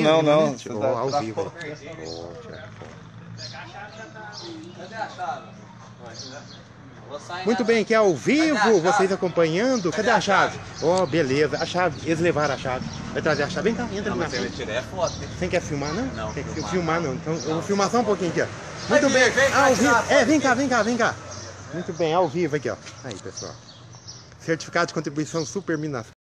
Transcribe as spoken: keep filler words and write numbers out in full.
não, não. Né? Oh, ao vivo. Oh, tirar foto. Muito bem, aqui é ao vivo, vocês acompanhando. Cadê a chave? Oh, beleza, a chave, eles levaram a chave. Vai trazer a chave, vem cá, entra Não, na mas você vai frente. tirar foto. Você quer filmar, não? Não, Quer filmar, filmar não. Então eu vou filmar só um pouquinho aqui, ó. Vai, Muito bem, vem cá, ao vivo. tirar a É, foto vem cá, aqui. vem cá, vem cá. Muito bem, ao vivo aqui, ó. Aí, pessoal. Certificado de contribuição Super Minas.